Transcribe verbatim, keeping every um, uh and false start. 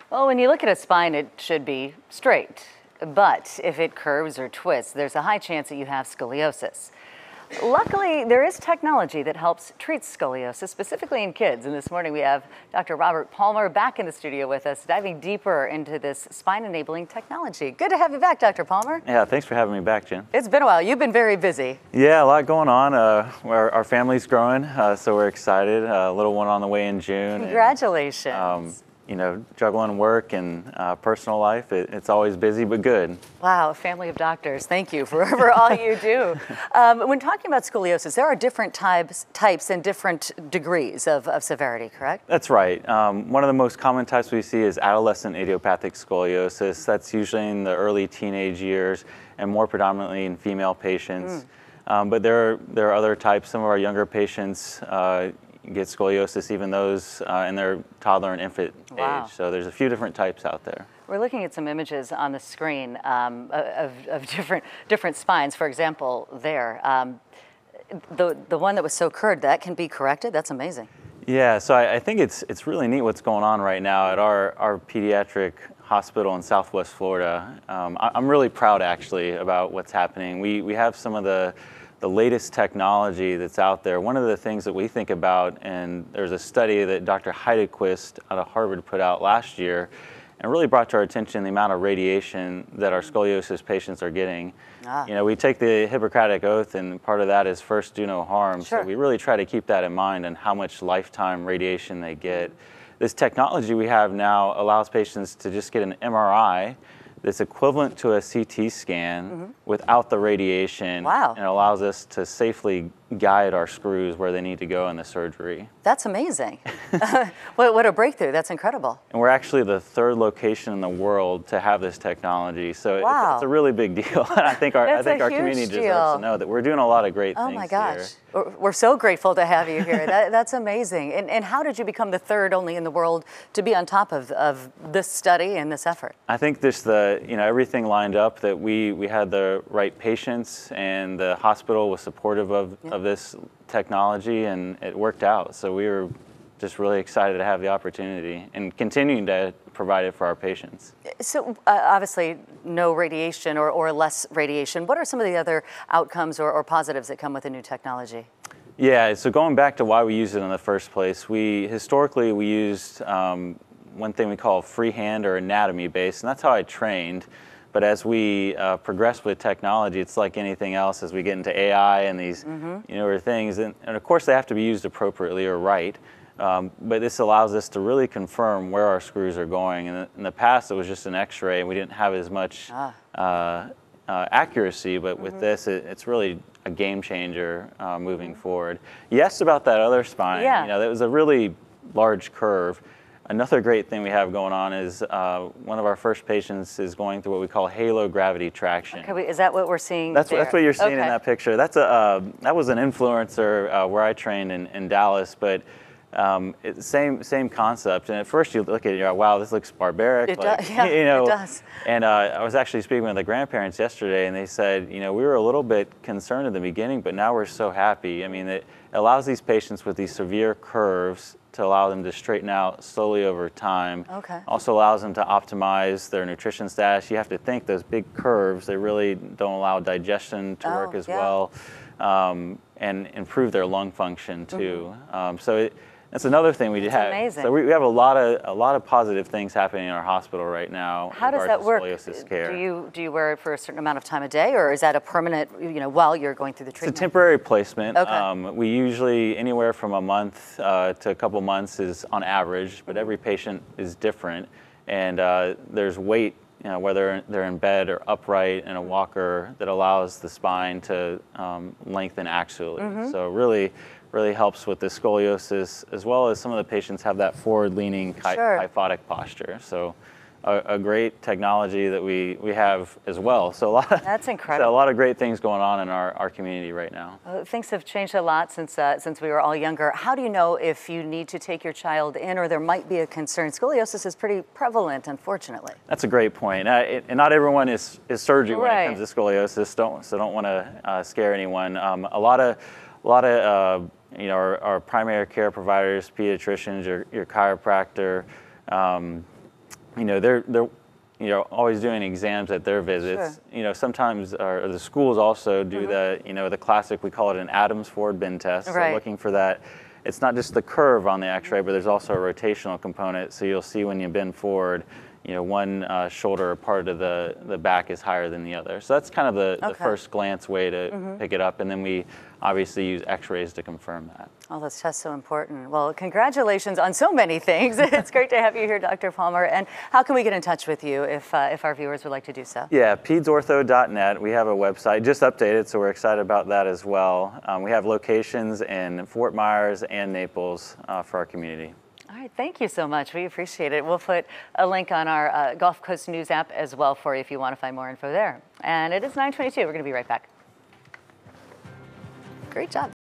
Well, when you look at a spine, it should be straight. But if it curves or twists, there's a high chance that you have scoliosis. Luckily, there is technology that helps treat scoliosis, specifically in kids. And this morning we have Doctor Robert Palmer back in the studio with us, diving deeper into this spine-enabling technology. Good to have you back, Doctor Palmer. Yeah, thanks for having me back, Jen. It's been a while. You've been very busy. Yeah, a lot going on. Uh, our, our family's growing, uh, so we're excited. A uh, little one on the way in June. Congratulations. And, um, you know, juggling work and uh, personal life, it, it's always busy, but good. Wow, a family of doctors. Thank you for, for all you do. Um, when talking about scoliosis, there are different types, types and different degrees of, of severity, correct? That's right. Um, one of the most common types we see is adolescent idiopathic scoliosis. That's usually in the early teenage years and more predominantly in female patients. Mm. Um, but there are, there are other types. Some of our younger patients uh, get scoliosis, even those uh, in their toddler and infant wow. age. So there's a few different types out there. We're looking at some images on the screen um, of, of different different spines. For example, there, um, the the one that was so curved, that can be corrected. That's amazing. Yeah, so I, I think it's it's really neat what's going on right now at our our pediatric hospital in Southwest Florida. Um, I, I'm really proud actually about what's happening. We we have some of the the latest technology that's out there. One of the things that we think about, and there's a study that Doctor Heidequist out of Harvard put out last year, and really brought to our attention the amount of radiation that our scoliosis patients are getting. Ah. You know, we take the Hippocratic Oath, and part of that is first do no harm. Sure. So we really try to keep that in mind and how much lifetime radiation they get. This technology we have now allows patients to just get an M R I that's equivalent to a C T scan mm-hmm. without the radiation. Wow. And it allows us to safely guide our screws where they need to go in the surgery. That's amazing. what, what a breakthrough. That's incredible. And we're actually the third location in the world to have this technology. So wow. it's, it's a really big deal. I think our, I think our community deal. deserves to know that we're doing a lot of great oh things my gosh. here. We're, we're so grateful to have you here. that, that's amazing. And, and how did you become the third only in the world to be on top of, of this study and this effort? I think just the, you know, everything lined up, that we, we had the right patients and the hospital was supportive of, yeah. of this technology, and it worked out. So we were just really excited to have the opportunity and continuing to provide it for our patients. So uh, obviously no radiation or, or less radiation. What are some of the other outcomes or, or positives that come with the new technology? Yeah, so going back to why we used it in the first place, we historically we used um, one thing we call freehand or anatomy based, and that's how I trained. But as we uh, progress with technology, it's like anything else. As we get into A I and these mm-hmm. you know, things, and, and of course they have to be used appropriately or right. Um, but this allows us to really confirm where our screws are going. And in the past, it was just an X-ray, and we didn't have as much ah. uh, uh, accuracy. But mm-hmm. with this, it, it's really a game changer uh, moving mm-hmm. forward. You asked about that other spine. Yeah. You know, that was a really large curve. Another great thing we have going on is uh, one of our first patients is going through what we call halo gravity traction. Okay, wait, is that what we're seeing That's, there? that's what you're seeing okay. in that picture. That's a, uh, that was an influencer uh, where I trained in, in Dallas, but um, it's same same concept. And at first you look at it, you're like, wow, this looks barbaric. It like, does, yeah, you know, it does. And uh, I was actually speaking with the grandparents yesterday, and they said, you know, we were a little bit concerned in the beginning, but now we're so happy. I mean, it allows these patients with these severe curves to allow them to straighten out slowly over time. Okay. Also allows them to optimize their nutrition status. You have to think those big curves, they really don't allow digestion to oh, work as yeah. well, um, and improve their lung function too. Mm-hmm. um, so it, that's another thing we That's have. Amazing. So we, we have a lot of a lot of positive things happening in our hospital right now. How does that work? Scoliosis care. Do you do you wear it for a certain amount of time a day, or is that a permanent, you know, while you're going through the treatment? It's a temporary placement. Okay. Um, we usually anywhere from a month uh, to a couple months is on average, but every patient is different, and uh, there's weight, you know, whether they're in bed or upright in a walker, that allows the spine to um, lengthen axially. Mm-hmm. So really. really helps with the scoliosis, as well as some of the patients have that forward-leaning sure. kyphotic posture. So a, a great technology that we, we have as well. So a lot of, That's incredible. So a lot of great things going on in our, our community right now. Uh, things have changed a lot since, uh, since we were all younger. How do you know if you need to take your child in, or there might be a concern? Scoliosis is pretty prevalent, unfortunately. That's a great point. Uh, it, and not everyone is, is surgery right. when it comes to scoliosis, don't, so don't want to uh, scare anyone. Um, a lot of, a lot of uh, you know, our, our primary care providers, pediatricians, your, your chiropractor, um, you know, they're, they're you know, always doing exams at their visits. Sure. You know, sometimes or the schools also do mm-hmm. the, you know, the classic, we call it an Adams forward bend test. Right. So looking for that. It's not just the curve on the x-ray, but there's also a rotational component. So you'll see when you bend forward, you know, one uh, shoulder or part of the, the back is higher than the other. So that's kind of the, okay. the first glance way to mm-hmm. pick it up. And then we obviously use x-rays to confirm that. Oh, those tests so important. Well, congratulations on so many things. It's great to have you here, Doctor Palmer. And how can we get in touch with you if, uh, if our viewers would like to do so? Yeah, peds ortho dot net. We have a website, just updated, so we're excited about that as well. Um, we have locations in Fort Myers and Naples uh, for our community. All right, thank you so much. We appreciate it. We'll put a link on our uh, Gulf Coast News app as well for you if you want to find more info there. And it is nine twenty-two. We're going to be right back. Great job.